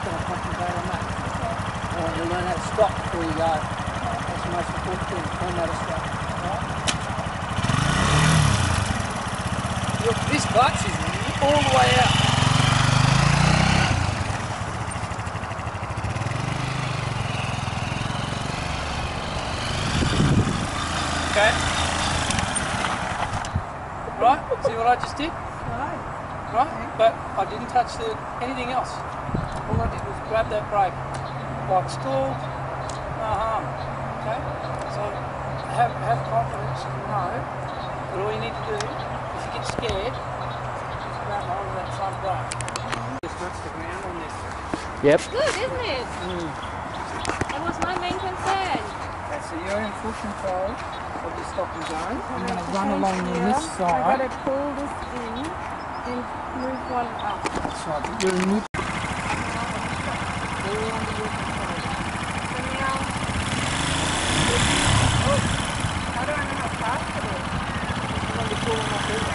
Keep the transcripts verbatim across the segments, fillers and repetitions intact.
going to concentrate on that. I want you to learn how to stop before you go. That's the most important thing, learn how to stop. Right? Look, this clutch is all the way out. Okay. Right, see what I just did? Right. Right, but I didn't touch the, anything else. All I did was grab that brake. Like stalled, no harm. Okay? So have, have confidence and know that all you need to do, if you get scared, just grab hold of that front brake. Just touch the ground on this. Yep. Good, isn't it? Mm. That was my main concern. Okay, so you're in full control of the stopping zone. I'm going to Okay, run so along here, this I side. got to pull this in and move one up. That's right, but you're in neutral. All under your control. So now, oh, how do I know how fast it is? I'm going to be pulling up here.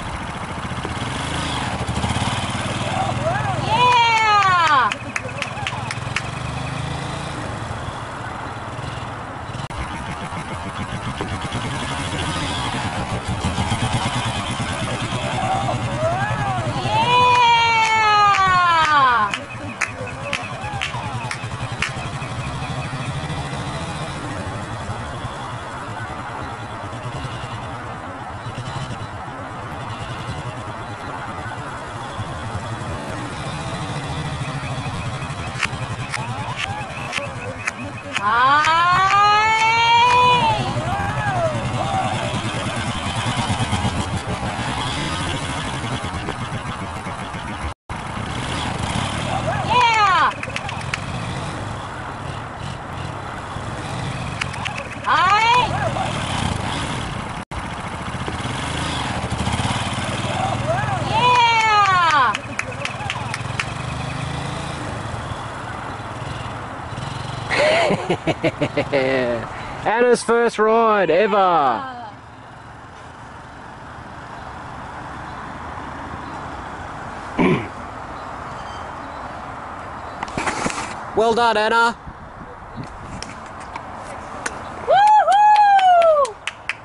Yeah! Anna's first ride ever. Well done, Anna. Woohoo!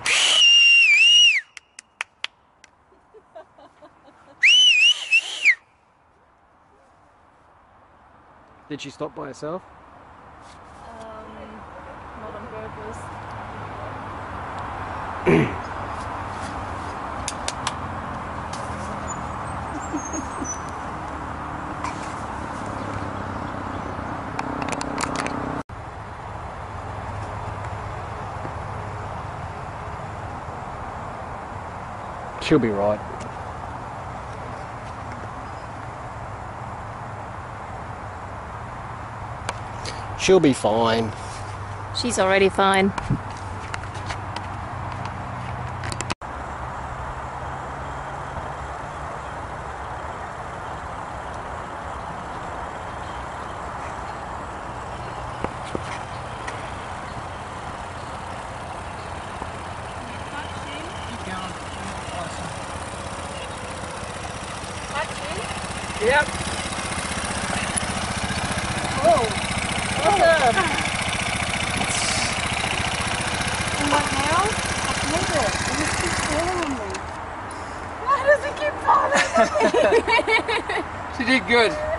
Did she stop by herself? Um, not on purpose. She'll be right. She'll be fine. She's already fine. Yep. Oh, awesome. And what now? I've made it. It just keeps falling on me. Why does it keep falling on me? She did good.